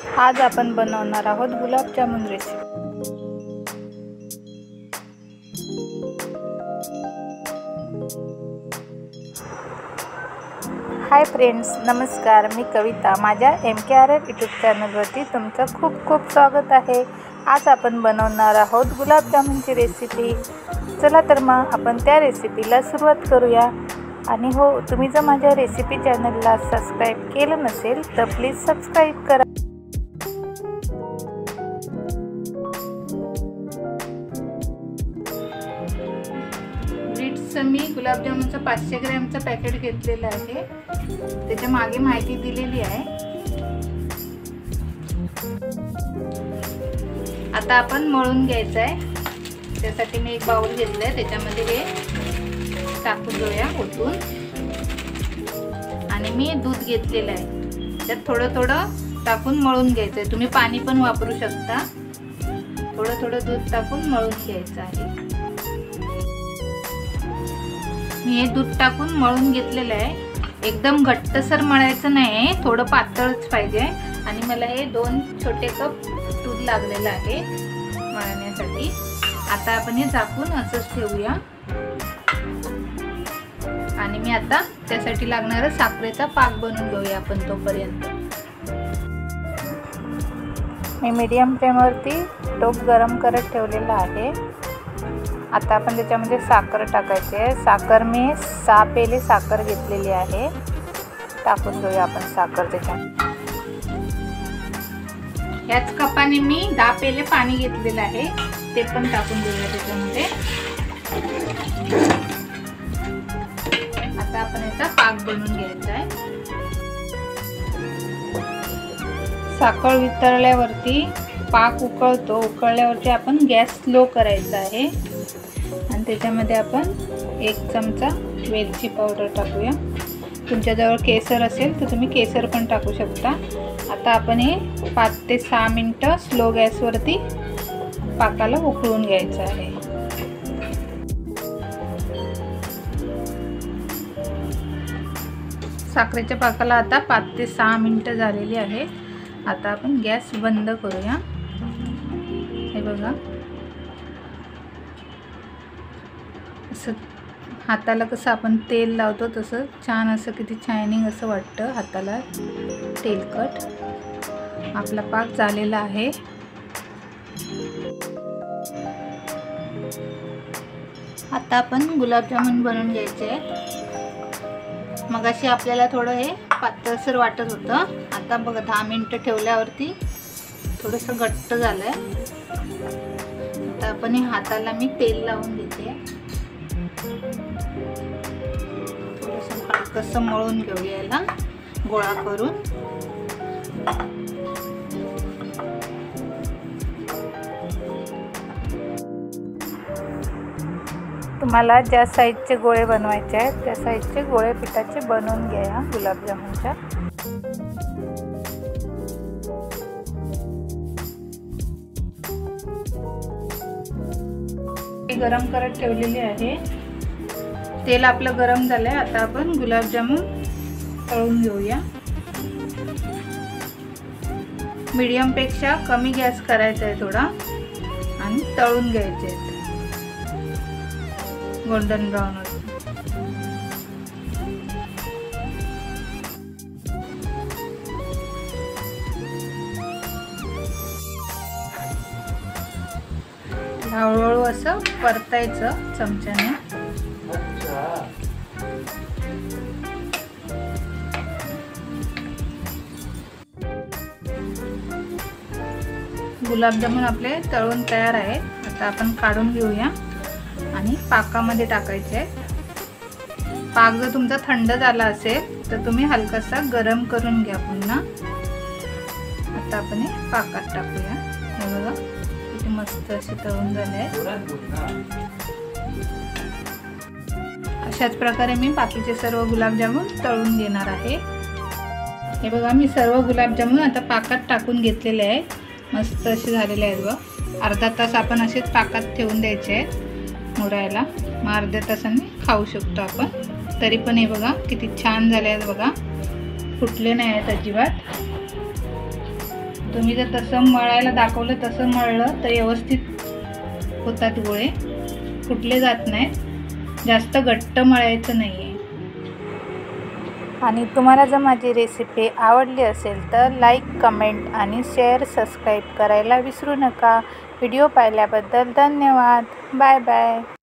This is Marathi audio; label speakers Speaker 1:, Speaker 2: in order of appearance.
Speaker 1: आज आपण बनवणार आहोत गुलाबजामुन रेसिपी। हाय फ्रेंड्स, नमस्कार। मी कविता। माझ्या MKRF यूट्यूब चॅनलवरती तुमचं खूप खूप स्वागत आहे। आज आपण बनवणार आहोत गुलाबजामुनची रेसिपी। चला तर मग आपण त्या रेसिपीला सुरुवात करूया। आणि हो, तुम्ही जर माझ्या रेसिपी चॅनलला सबस्क्राइब केलं नसेल तर प्लीज सबस्क्राइब करा। मी गुलाबजामुनचं 500 ग्रॅमचं पॅकेट घेतलेलं आहे। त्याच्या मागे माहिती दिलेली आहे। आता आपण मळून घ्यायचं आहे। त्यासाठी मी एक बाउल घेतलाय, त्याच्यामध्ये हे टाकून घेऊया ओतून। आणि मी दूध घेतलेलं आहे, त्यात थोडं थोडं टाकून मळून घ्यायचं आहे। तुम्ही पाणी पण वापरू शकता। थोडं थोडं दूध टाकून मळून घ्यायचं आहे। मी हे दूध टाकून मळून घेतलेलं आहे। एकदम घट्टसर मळायचं नाही, थोडं पातळच पाहिजे। आणि मला हे 2 छोटे कप दूध लागलेलं आहे मळण्यासाठी। आता आपण हे झाकून असंच ठेवूया। आणि मी आता त्यासाठी लागणारा साखरेचा पाक बनवून घेऊया आपण तोपर्यंत। मी मीडियम फ्लेमवरती टोप गरम करत ठेवलेला आहे। आता आपण त्याच्यामध्ये साखर टाकायची आहे। साखर मी 6 पेले साखर घेतलेली आहे। टाकून घेऊया आपण साखर त्याच्यात। याच कपाने मी 10 पेले पाणी घेतलेलं आहे, ते पण टाकून घेऊया त्याच्यामध्ये। आता आपण याचा पाक बनवून घ्यायचा आहे। साखर वितळल्यावरती पाक उकळतो, उकळल्यावरती आपण गॅस स्लो करायचा आहे। आणि त्याच्यामध्ये आपण 1 चमचा वेलची पावडर टाकूया। तुमच्याजवळ केसर असेल तर तुम्ही केसर पण टाकू शकता। आता आपण हे 5 ते 6 मिनिटं स्लो गॅसवरती पाकाला उकळून घ्यायचं आहे। साखरेच्या पाकाला आता 5 ते 6 मिनिटं झालेली आहे। आता आपण गॅस बंद करूया। हे बघा, असं हाताला कसं आपण तेल लावतो तसं छान असं किती शायनिंग असं वाटतं हाताला, तेलकट। आपला पाक झालेला आहे। आता आपण गुलाबजामुन बनवून घ्यायचे आहेत। मगाशी आपल्याला थोडं हे पातळसर वाटत होतं, आता बघा 10 मिनिटं ठेवल्यावरती थोडंसं घट्ट झालंय। आता आपण हे हाताला मी तेल लावून घेते। थोडंसं हलकसं मळून घेऊया याला गोळा करून। तुम्हाला ज्या साईजचे गोळे बनवायचे आहेत त्या साईजचे गोळे पिठाचे बनवून घ्या गुलाबजामुनच्या। गरम करत ठेवलेली आहे। तेल आपलं गरम झालंय। आता आपण गुलाबजामुन तळून घेऊया। मीडियम पेक्षा कमी गॅस करायचा आहे थोडा, आणि तळून घ्यायचे आहेत गोल्डन ब्राउन होते। हळूहळू असं परतायचं चमच्याने। गुलाबजामुन आपले तळून तयार आहेत। आता आपण काढून घेऊया आणि पाकामध्ये टाकायचे आहे। पाक जर तुमचा थंड झाला असेल तर तुम्ही हलकासा गरम करून घ्या पुन्हा। आता आपण हे पाकात टाकूया। हे बघा किती मस्त असे तळून झाले आहेत। अशाच प्रकारे मी बाकीचे सर्व गुलाबजामुन तळून घेणार आहे। हे बघा, मी सर्व गुलाबजामुन आता पाकात टाकून घेतलेले आहेत। मस्त असे झालेले आहेत बघा। अर्धा तास आपण असेच पाकात ठेवून द्यायचे आहेत मुरायला। मग अर्ध्या तासाने खाऊ शकतो आपण। तरी पण हे बघा किती छान झाले आहेत बघा, फुटले नाही आहेत अजिबात। तुम्ही जर तसं मळायला दाखवलं तसं मळलं तर व्यवस्थित होतात गोळे, कुठले जात नाहीत. जास्त घट्ट मळायचं नाही आहे. आणि तुम्हाला जर माझी रेसिपी आवडली असेल तर लाईक, कमेंट आणि शेअर, सबस्क्राईब करायला विसरू नका. व्हिडिओ पाहिल्याबद्दल धन्यवाद. Bye bye.